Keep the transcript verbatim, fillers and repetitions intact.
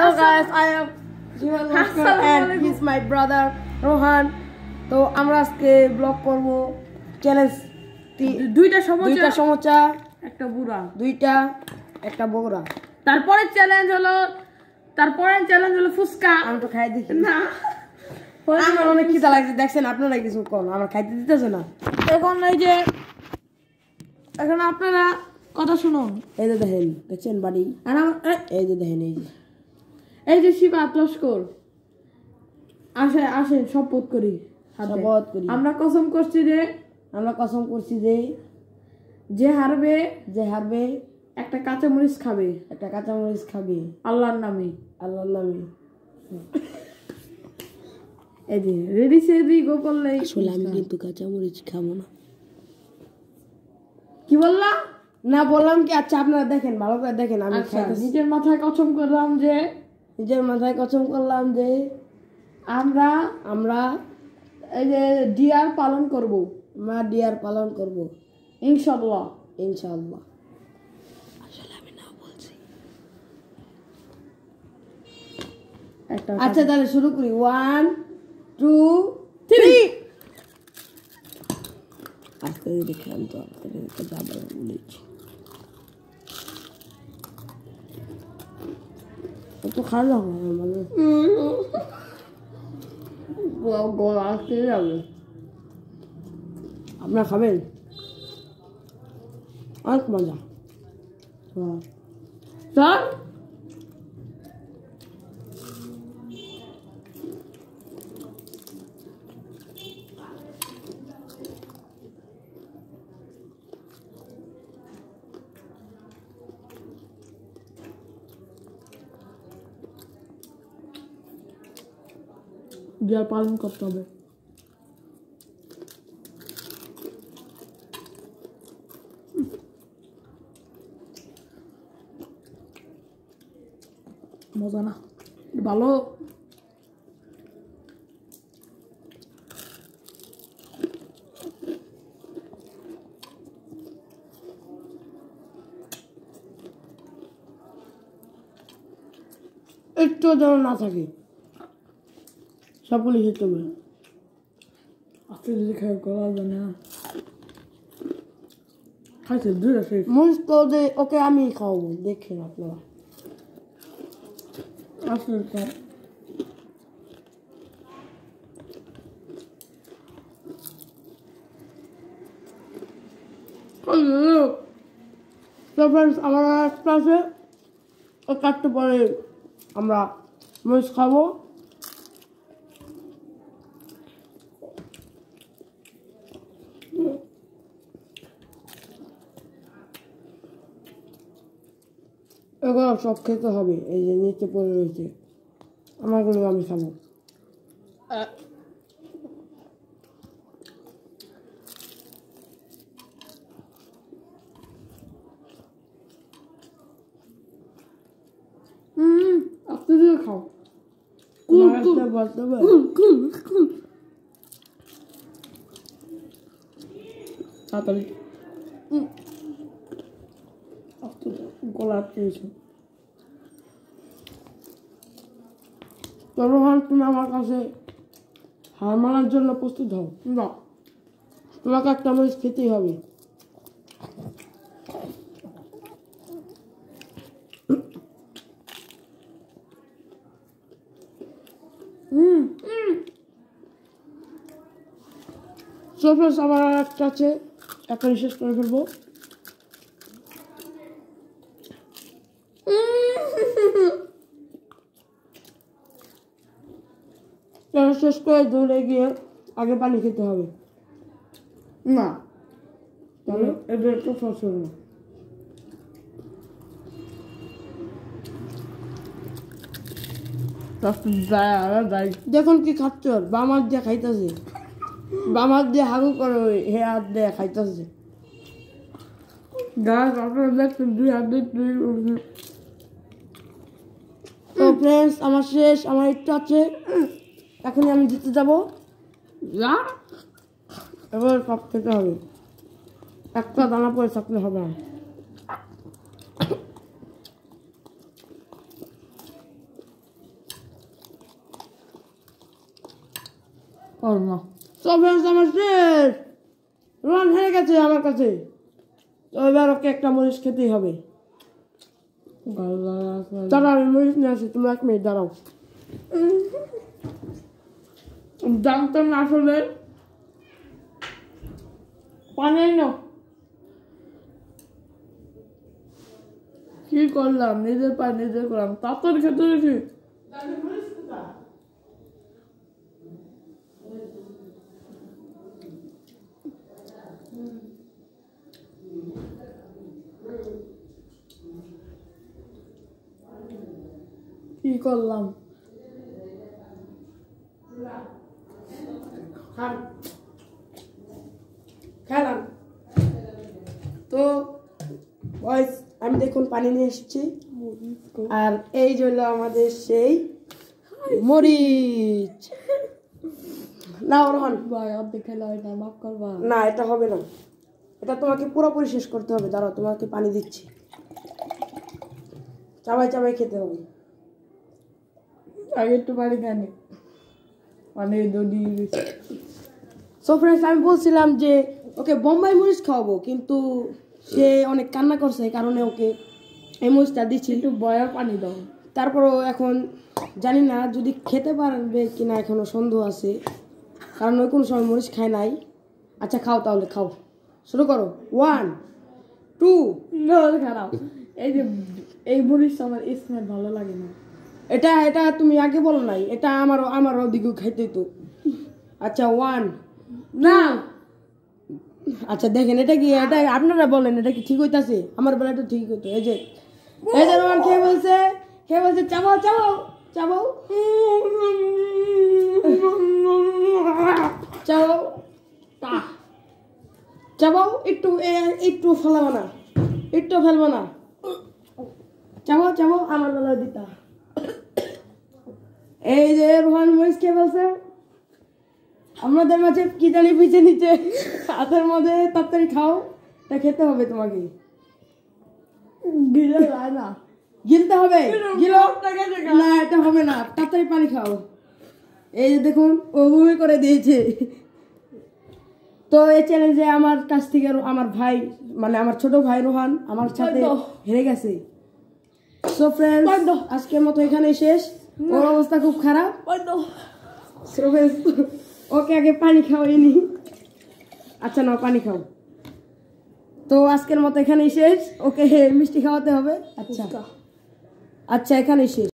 Hello guys, I am Jiwan Lashkar and he's my brother Rohan. তো আমরা আজকে blog করব চ্যালেঞ্জ দুইটা সমোসা দুইটা সমোসা একটা বুড়া দুইটা একটা বগুড়া। তারপরে চ্যালেঞ্জ হলো তারপরে চ্যালেঞ্জ হলো ফুচকা। আমি তো খাই দিই না, আমার অনেক খিদা লাগছে, দেখছেন আপনারা কিছু কোন আমার খাইতে দিতেছে না। এখন এই যে এখন আপনারা কথা শুনুন, এই যে দেখেন দেখছেন বাড়ি, আর এই যে দেখেন এই যে এই যে শিবা লস্কর আসে আসে শপথ করি শপথ করি আমরা কসম করছি যে আমরা কসম করছি যে যে হারবে যে হারবে একটা কাঁচা মরিচ খাবে একটা কাঁচা মরিচ খাবে আল্লাহর নামে আল্লাহর নামে। এই যে রেডি সেডি গো করলে আসলে আমি কিন্তু কাঁচা মরিচ খাবো না। কি বললা? না বললাম কি, আচ্ছা আপনারা দেখেন ভালো করে দেখেন। আমি নিজের মাথায় কসম করলাম যে নিজের মাথায় কসম করলাম যে আমরা আমরা এই যে ডিয়ার পালন করব, আমরা ডিয়ার পালন করব ইনশাআল্লাহ ইনশাআল্লাহ। আসলে আমি না বলছি। আচ্ছা তাহলে শুরু করি, ওয়ান টু থ্রি। আজকে দেখে আমি তো আপনাদেরকে যাবো বলেছি তো খারাপ হবে মানে গলা আসতে যাবে। আপনারা খাবেন, অনেক মজা স্যার। ডিয়ার পালন করতে হবে। মজা না ভালো। একটু যেন না থাকে, সবগুলি খেতে হবে। আজকে যদি খাই করা যায় না খাইছে দুইটা শেষ মরিচ তো যে ওকে আমি খাওয়াবো, দেখেন আপনারা আসলে আমার একটা আছে, ও কাটতে পরে আমরা মরিচ খাবো। এগুলো সব খেতে হবে, এই যে নিচে পড়ে রয়েছে আমারগুলো আমি খাবো। হম আপনি খাও তাড়াতাড়ি গলা আটকেছে। রোহান তুমি আমার কাছে হার মানার জন্য প্রস্তুত হও না, তোমাকে একটা মরিচ খেতেই হবে। হম সফেস আমার একটা আছে, একটা শেষ করে ফেলবো। শেষ করে দৌড়ে গিয়ে আগে পানি খেতে হবে না, তাহলে এদের একটু ফসল না। দেখুন কি খাচ্ছ, বামার দিয়ে খাইতেছে, বামার দিয়ে হাগু করে হে হাত দিয়ে খাইতেছে। আপনারা দেখছেন দুই হাত দিয়ে। তো ফ্রেন্ডস আমার শেষ, আমার একটু আছে, এখনই আমি জিতে যাবো। এবার সব খেতে হবে, একটা দানা পরে থাকলে হবে না। না তো फ्रेंड्स আমার শেষ রোহান হেরে গেছে আমার কাছে তো এবার ওকে একটা মরিচ খেতেই হবে দাঁড়াও আমি মরিচ নিয়ে আসি তুমি এক মিনিট দাঁড়াও জানতাম না আসলে পানি নাও কি করলাম নিজের পায়ে নিজে করলাম তাড়াতাড়ি খেতে দেখি কি করলাম খেলাম তো বয়স আমি দেখুন পানি নিয়ে এসেছি আর এই জন্য আমাদের সেই মরিচ না রোহন ভাই অর্ধেক খেলা হয় না মাফ করবা না এটা হবে না এটা তোমাকে পুরোপুরি শেষ করতে হবে দাঁড়াও তোমাকে পানি দিচ্ছি চাবাই চাবাই খেতে হবে আগে একটু পানি খানি পানি দড়ি সো ফ্রেন্ডস আমি বলছিলাম যে ওকে বোম্বাই মরিচ খাওয়াবো কিন্তু সে অনেক কান্না করছে এই কারণে ওকে এই মরিচটা দিচ্ছি একটু বয়া পানি দাও তারপরও এখন জানি না যদি খেতে পারবে কিনা এখনো সন্দেহ আছে কারণ ওই কোনো সময় মরিচ খায় নাই আচ্ছা খাও তাহলে খাও শুরু করো ওয়ান টু খারাপ এই যে এই মরিচটা আমার স্মেল ভালো লাগে না এটা এটা তুমি আগে বলো নাই এটা আমারও আমারও দিকেও খাইতে তো আচ্ছা ওয়ান না আচ্ছা দেখেন এটা কি এটা আপনারা বলেন এটা কি ঠিক হইতাছে আমার বেলাটা ঠিক হইতো এই যে এই যে রোমান খেয়ে বলছে খেয়ে বলছে চাবাও চাবাও চাবাও চাবাও চাবাও একটু একটু ফেলাবো না একটু ফেলবো না চাবাও চাবাও আমার বেলা দিতা এই যে রোহান মরিচ খেয়ে বলছে আমাদের মাঝে কি জানি পিছিয়ে নিচে হাতের মধ্যে তাড়াতাড়ি খাও তা খেতে হবে তোমাকে গিলে যায় না গিলতে হবে গিলো না এটা হবে না তাড়াতাড়ি পানি খাও এই যে দেখুন ও বমি করে দিয়েছে তো এই চ্যালেঞ্জে আমার কাছ থেকে আমার ভাই মানে আমার ছোট ভাই রোহান আমার সাথে হেরে গেছে সো ফ্রেন্ডস আজকের মতো এখানেই শেষ ওর অবস্থা খুব খারাপ সো ফ্রেন্ডস ওকে আগে পানি খাওয়াইনি আচ্ছা নাও পানি খাও তো আজকের মতো এখানেই শেষ ওকে মিষ্টি খাওয়াতে হবে আচ্ছা আচ্ছা এখানেই শেষ